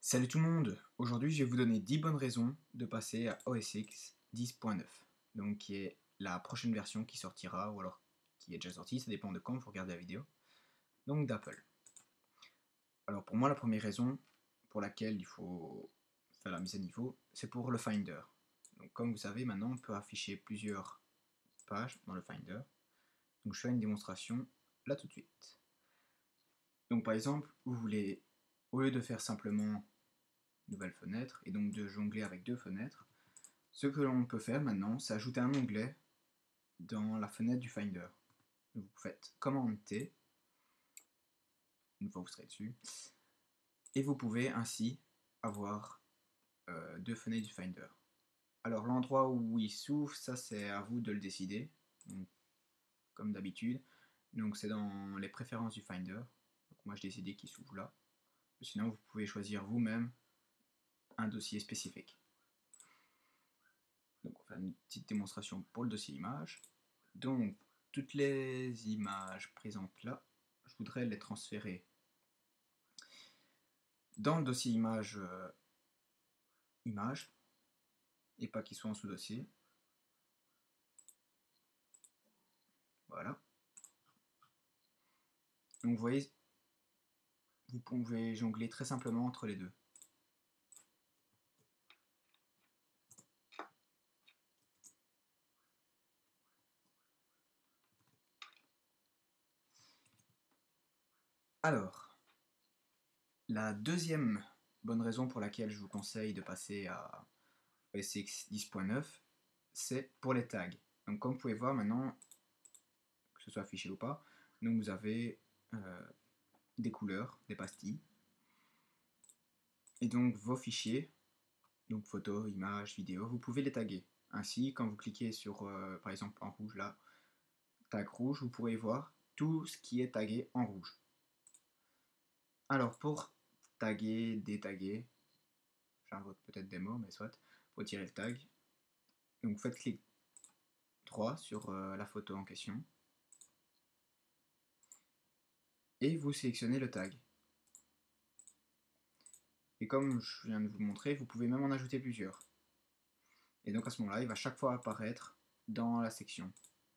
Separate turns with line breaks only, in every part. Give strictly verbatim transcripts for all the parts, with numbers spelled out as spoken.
Salut tout le monde! Aujourd'hui, je vais vous donner dix bonnes raisons de passer à O S X dix point neuf, donc qui est la prochaine version qui sortira, ou alors qui est déjà sortie, ça dépend de quand vous regardez la vidéo, donc d'Apple. Alors pour moi, la première raison pour laquelle il faut faire la mise à niveau, c'est pour le Finder. Donc comme vous savez, maintenant on peut afficher plusieurs pages dans le Finder, donc je fais une démonstration là tout de suite. Donc par exemple, vous voulez, au lieu de faire simplement nouvelle fenêtre, et donc de jongler avec deux fenêtres, ce que l'on peut faire maintenant, c'est ajouter un onglet dans la fenêtre du Finder. Vous faites commande T, une fois que vous serez dessus, et vous pouvez ainsi avoir euh, deux fenêtres du Finder. Alors l'endroit où il s'ouvre, ça c'est à vous de le décider, donc, comme d'habitude. Donc c'est dans les préférences du Finder. Donc moi j'ai décidé qu'il s'ouvre là. Sinon vous pouvez choisir vous-même un dossier spécifique. Donc on va faire une petite démonstration pour le dossier image. Donc toutes les images présentes là, je voudrais les transférer dans le dossier image euh, image et pas qu'ils soient en sous-dossier. Voilà. Donc vous voyez, vous pouvez jongler très simplement entre les deux. Alors, la deuxième bonne raison pour laquelle je vous conseille de passer à O S X dix point neuf, c'est pour les tags. Donc comme vous pouvez voir maintenant, que ce soit affiché ou pas, donc vous avez euh, des couleurs, des pastilles, et donc vos fichiers, donc photos, images, vidéos, vous pouvez les taguer. Ainsi, quand vous cliquez sur, euh, par exemple en rouge là, tag rouge, vous pourrez voir tout ce qui est tagué en rouge. Alors pour taguer, détaguer, j'invoque peut-être des mots, mais soit, pour tirer le tag, donc vous faites clic droit sur euh, la photo en question, et vous sélectionnez le tag. Et comme je viens de vous le montrer, vous pouvez même en ajouter plusieurs. Et donc à ce moment-là, il va chaque fois apparaître dans la section.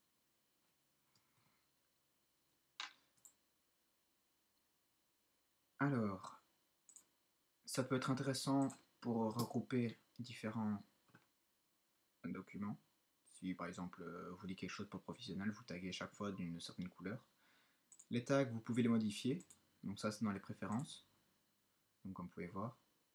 Alors, ça peut être intéressant pour regrouper différents documents. Si par exemple vous voulez quelque chose pour professionnel, vous taguez chaque fois d'une certaine couleur. Les tags, vous pouvez les modifier. Donc ça, c'est dans les préférences. Donc comme vous pouvez voir,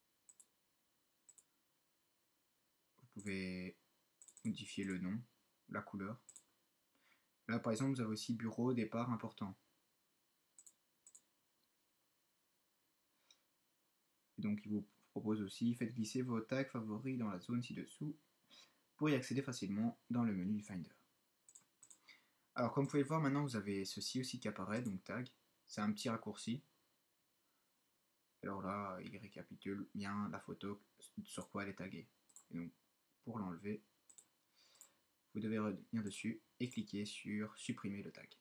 vous pouvez modifier le nom, la couleur. Là, par exemple, vous avez aussi bureau, départ, important. Et donc, il vous propose aussi, faites glisser vos tags favoris dans la zone ci-dessous pour y accéder facilement dans le menu du Finder. Alors, comme vous pouvez le voir, maintenant, vous avez ceci aussi qui apparaît, donc tag. C'est un petit raccourci. Alors là, il récapitule bien la photo sur quoi elle est taguée. Et donc, pour l'enlever, vous devez revenir dessus et cliquer sur supprimer le tag.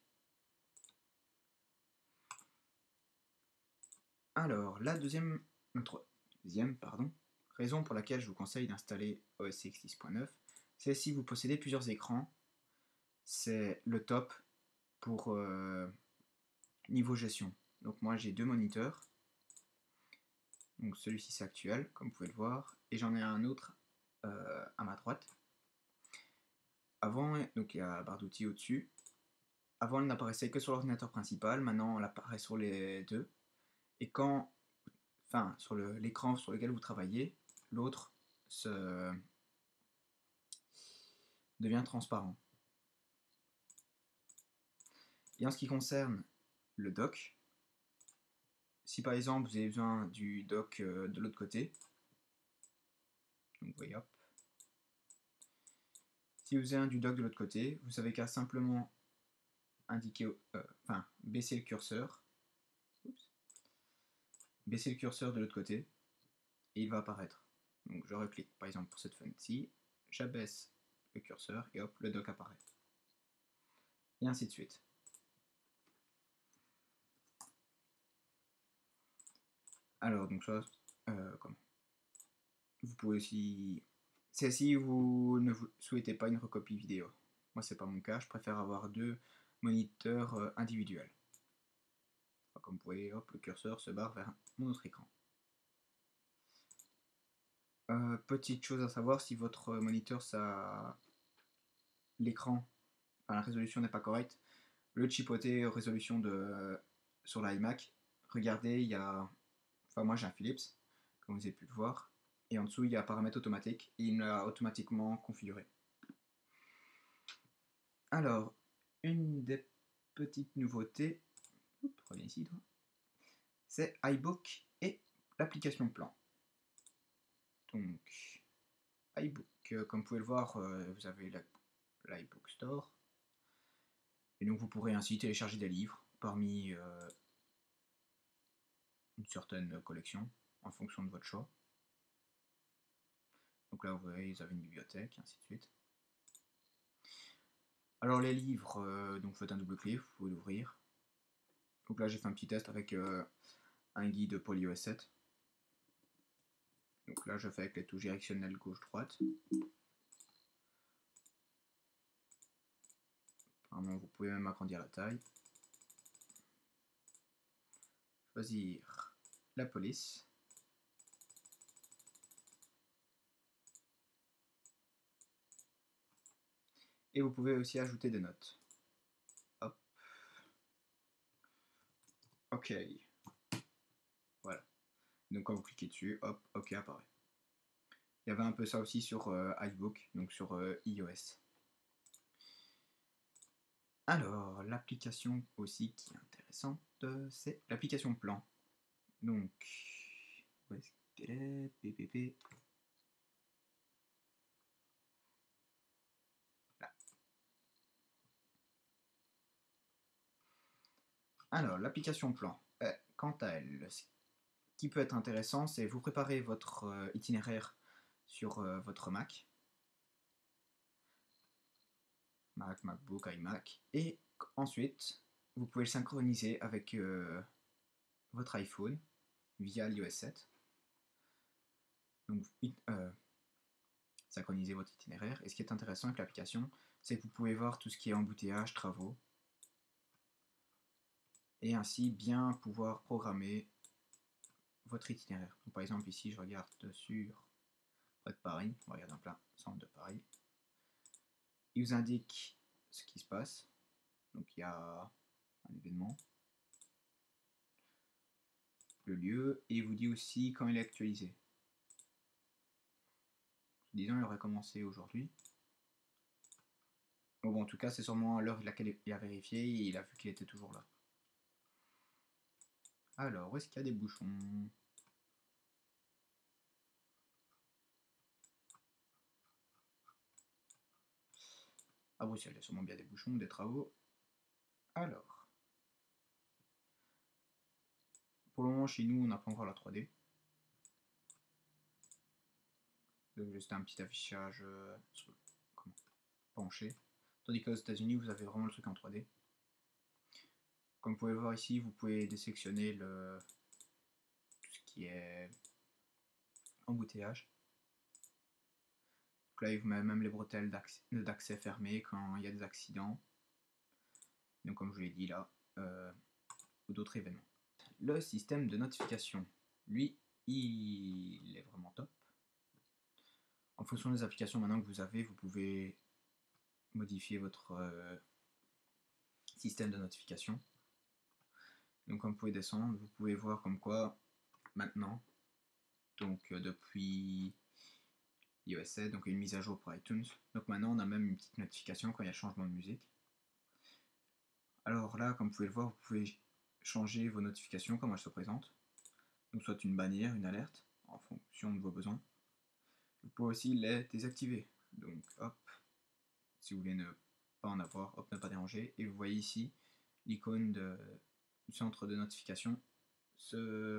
Alors, la deuxième, notre deuxième pardon, raison pour laquelle je vous conseille d'installer O S X dix point neuf, c'est si vous possédez plusieurs écrans, c'est le top pour euh, niveau gestion. Donc moi j'ai deux moniteurs, donc celui-ci c'est actuel, comme vous pouvez le voir, et j'en ai un autre euh, à ma droite. Avant, donc il y a la barre d'outils au-dessus. Avant elle n'apparaissait que sur l'ordinateur principal, maintenant elle apparaît sur les deux. Et quand, enfin sur l'écran sur lequel vous travaillez, l'autre se devient transparent. Et en ce qui concerne le dock, si par exemple vous avez besoin du dock euh, de l'autre côté, donc vous voyez hop, si vous avez un du dock de l'autre côté, vous n'avez qu'à simplement indiquer, euh, enfin baisser le curseur, Oups. baisser le curseur de l'autre côté, et il va apparaître. Donc je reclique par exemple pour cette fenêtre-ci, j'abaisse le curseur et hop, le dock apparaît. Et ainsi de suite. Alors donc ça, Euh, comment Vous pouvez aussi... C'est si vous ne vous souhaitez pas une recopie vidéo. Moi, c'est pas mon cas, je préfère avoir deux moniteurs euh, individuels. Enfin, comme vous voyez, hop, le curseur se barre vers mon autre écran. Euh, petite chose à savoir, si votre moniteur, ça... l'écran, enfin, la résolution n'est pas correcte, le chipoter résolution de sur l'iMac, regardez, il y a... Enfin, moi j'ai un Philips, comme vous avez pu le voir, et en dessous il y a paramètres automatiques, et il l'a automatiquement configuré. Alors, une des petites nouveautés, reviens ici toi, c'est iBook et l'application plan. Donc, iBook, euh, comme vous pouvez le voir, euh, vous avez l'iBook Store, et donc vous pourrez ainsi télécharger des livres parmi euh, une certaine collection en fonction de votre choix. Donc là, vous voyez, vous avez une bibliothèque, et ainsi de suite. Alors les livres, euh, donc vous faites un double-clic, vous pouvez l'ouvrir. Donc là, j'ai fait un petit test avec euh, un guide PolyOS sept. Donc là, je fais avec les touches directionnelles gauche-droite. Apparemment, vous pouvez même agrandir la taille. Choisir la police. Et vous pouvez aussi ajouter des notes. Hop. OK. Voilà. Donc quand vous cliquez dessus, hop, OK apparaît. Il y avait un peu ça aussi sur euh, iBook, donc sur euh, iOS. Alors, l'application aussi qui est intéressante, c'est l'application plan. Donc, où est-ce qu'elle est? P P P. Là. Alors, l'application plan, euh, quant à elle, ce qui peut être intéressant, c'est vous préparez votre euh, itinéraire sur euh, votre Mac. Mac, MacBook, iMac. Et ensuite, vous pouvez le synchroniser avec euh, votre iPhone via l'iOS sept. Donc, euh, synchroniser votre itinéraire. Et ce qui est intéressant avec l'application, c'est que vous pouvez voir tout ce qui est embouteillage, travaux. Et ainsi bien pouvoir programmer votre itinéraire. Donc, par exemple, ici, je regarde sur de Paris. On regarde en plein centre de Paris. Il vous indique ce qui se passe. Donc, il y a un événement, le lieu, et il vous dit aussi quand il est actualisé. Disons, il aurait commencé aujourd'hui. Bon, en tout cas, c'est sûrement à l'heure à laquelle il a vérifié et il a vu qu'il était toujours là. Alors, où est-ce qu'il y a des bouchons? À Bruxelles, il y a sûrement bien des bouchons, des travaux. Alors, pour le moment, chez nous, on n'a pas encore la trois D. Donc, juste un petit affichage euh, sur le, comment, penché. Tandis qu'aux États-Unis, vous avez vraiment le truc en trois D. Comme vous pouvez voir ici, vous pouvez désélectionner le, tout ce qui est embouteillage. Donc là, il vous met même les bretelles d'accès fermées quand il y a des accidents. Donc comme je vous l'ai dit là, euh, ou d'autres événements. Le système de notification, lui, il est vraiment top. En fonction des applications maintenant que vous avez, vous pouvez modifier votre euh, système de notification. Donc comme vous pouvez descendre, vous pouvez voir comme quoi maintenant, donc euh, depuis iOS sept, donc une mise à jour pour iTunes. Donc maintenant on a même une petite notification quand il y a changement de musique. Alors là, comme vous pouvez le voir, vous pouvez changer vos notifications, comment elles se présentent. Donc soit une bannière, une alerte, en fonction de vos besoins. Vous pouvez aussi les désactiver. Donc hop, si vous voulez ne pas en avoir, hop, ne pas déranger. Et vous voyez ici l'icône du centre de notification se,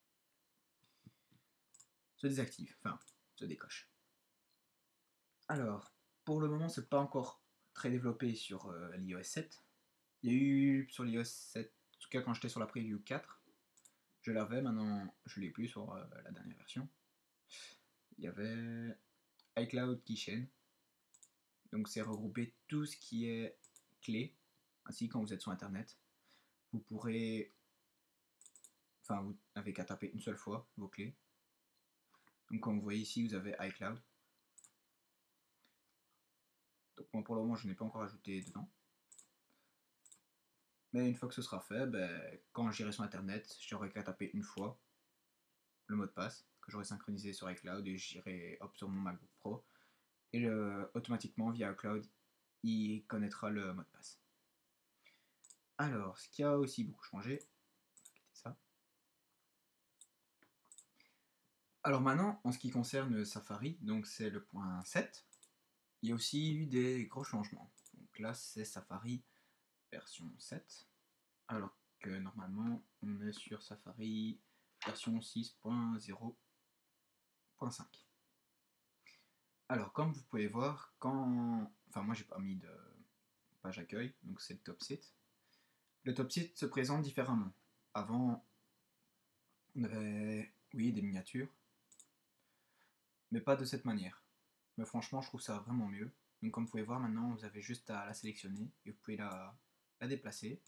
se désactive, enfin se décoche. Alors, pour le moment, c'est pas encore très développé sur euh, l'iOS sept. Il y a eu sur l'iOS sept, en tout cas quand j'étais sur la preview quatre, Je l'avais, maintenant je l'ai plus sur euh, la dernière version. Il y avait iCloud Keychain. Donc c'est regrouper tout ce qui est clé. Ainsi, quand vous êtes sur internet, vous pourrez, enfin vous n'avez qu'à taper une seule fois vos clés. Donc comme vous voyez ici, vous avez iCloud. Donc moi pour le moment je n'ai pas encore ajouté dedans. Mais une fois que ce sera fait, ben, quand j'irai sur internet, j'aurai qu'à taper une fois le mot de passe que j'aurai synchronisé sur iCloud et j'irai hop sur mon MacBook Pro et le, automatiquement via iCloud il connaîtra le mot de passe. Alors, ce qui a aussi beaucoup changé, ça. Alors maintenant, en ce qui concerne Safari, donc c'est le point sept, il y a aussi eu des gros changements. Donc là, c'est Safari version sept, alors que normalement, on est sur Safari version six point zéro point cinq. Alors, comme vous pouvez voir, quand... Enfin, moi, j'ai pas mis de page accueil, donc c'est le top site. Le top site se présente différemment. Avant, on avait, oui, des miniatures, mais pas de cette manière. Mais franchement, je trouve ça vraiment mieux. Donc comme vous pouvez voir, maintenant, vous avez juste à la sélectionner et vous pouvez la, la déplacer.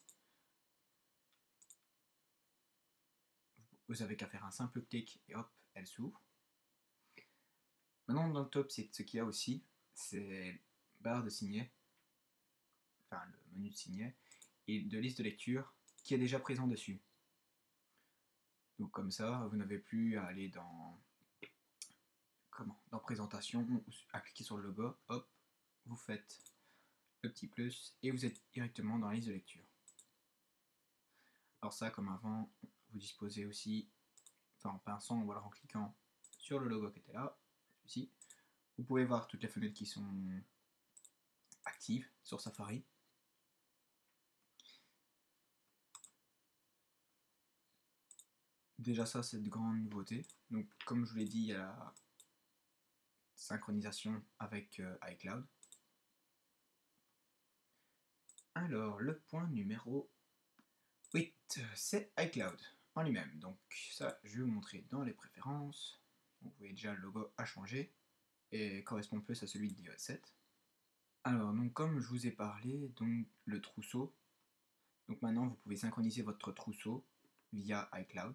Vous avez qu'à faire un simple clic et hop, elle s'ouvre. Maintenant, dans le top site, ce qu'il y a aussi, c'est barre de signet, enfin le menu de signet, et de liste de lecture qui est déjà présent dessus. Donc comme ça, vous n'avez plus à aller dans comment dans présentation, à cliquer sur le logo, hop, vous faites le petit plus et vous êtes directement dans la liste de lecture. Alors ça, comme avant, vous disposez aussi, enfin en pinçant ou alors en cliquant sur le logo qui était là, celui-ci, vous pouvez voir toutes les fenêtres qui sont actives sur Safari. Déjà ça, c'est de grande nouveauté. Donc comme je vous l'ai dit, il y a la synchronisation avec euh, iCloud. Alors, le point numéro huit, c'est iCloud en lui-même. Donc ça, je vais vous montrer dans les préférences. Donc, vous voyez déjà, le logo a changé et correspond plus à celui de l'iOS sept. Alors, donc comme je vous ai parlé, donc le trousseau. Donc maintenant, vous pouvez synchroniser votre trousseau via iCloud.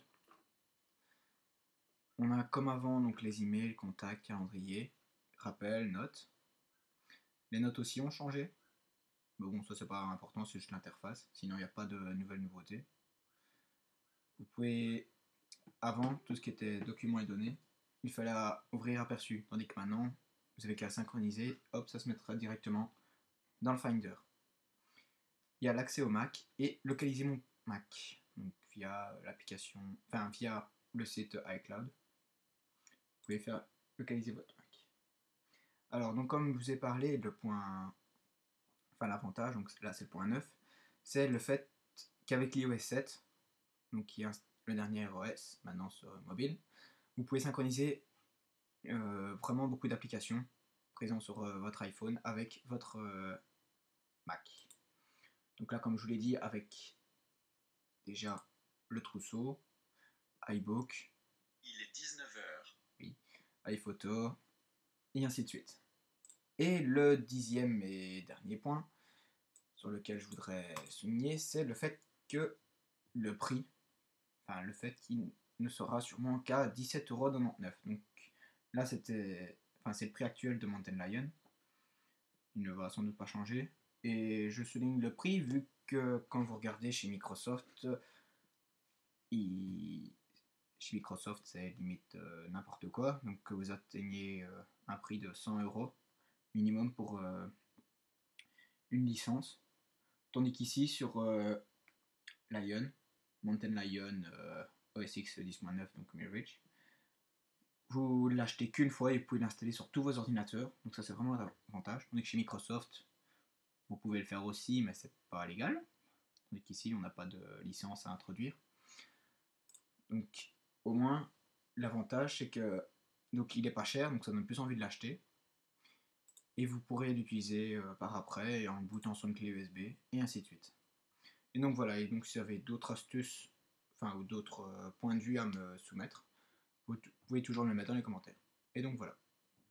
On a comme avant donc les emails, contacts, calendrier, rappels, notes. Les notes aussi ont changé. Mais bon, ça c'est pas important, c'est juste l'interface. Sinon, il n'y a pas de nouvelles nouveautés. Vous pouvez, avant, tout ce qui était documents et données, il fallait ouvrir aperçu. Tandis que maintenant, vous avez qu'à synchroniser, hop, ça se mettra directement dans le Finder. Il y a l'accès au Mac et localiser mon Mac. Donc via l'application, enfin via le site iCloud. Vous pouvez faire localiser votre Mac. Alors, donc comme je vous ai parlé, le point, enfin l'avantage, donc là c'est le point neuf, c'est le fait qu'avec l'iOS sept, donc qui est le dernier O S maintenant sur mobile, vous pouvez synchroniser euh, vraiment beaucoup d'applications présentes sur euh, votre iPhone avec votre euh, Mac. Donc là, comme je vous l'ai dit, avec déjà le trousseau, iBook,
il est dix-neuf heures,
oui, iPhoto, et ainsi de suite. Et le dixième et dernier point sur lequel je voudrais souligner, c'est le fait que le prix, enfin le fait qu'il ne sera sûrement qu'à dix-sept euros quatre-vingt-dix-neuf. Donc là, c'était, enfin c'est le prix actuel de Mountain Lion. Il ne va sans doute pas changer. Et je souligne le prix vu que quand vous regardez chez Microsoft, il... chez Microsoft c'est limite euh, n'importe quoi. Donc que vous atteignez euh, un prix de cent euros minimum pour euh, une licence. Tandis qu'ici sur euh, Lion, Mountain Lion euh, O S X dix point neuf, donc Mirage, vous l'achetez qu'une fois et vous pouvez l'installer sur tous vos ordinateurs. Donc ça c'est vraiment l'avantage. Tandis que chez Microsoft, vous pouvez le faire aussi, mais c'est pas légal. Tandis qu'ici, on n'a pas de licence à introduire. Donc, au moins, l'avantage, c'est que donc il est pas cher, donc ça donne plus envie de l'acheter. Et vous pourrez l'utiliser euh, par après en bootant sur une clé U S B et ainsi de suite. Et donc voilà, et donc si vous avez d'autres astuces, enfin, ou d'autres euh, points de vue à me soumettre, vous t- pouvez toujours me le mettre dans les commentaires. Et donc voilà.